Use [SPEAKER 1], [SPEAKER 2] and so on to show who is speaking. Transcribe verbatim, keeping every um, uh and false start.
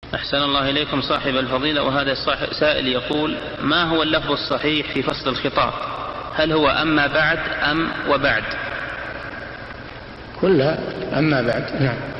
[SPEAKER 1] أحسن الله إليكم صاحب الفضيلة. وهذا سائل يقول: ما هو اللفظ الصحيح في فصل الخطاب؟ هل هو أما بعد أم وبعد؟
[SPEAKER 2] كلها أما بعد. نعم.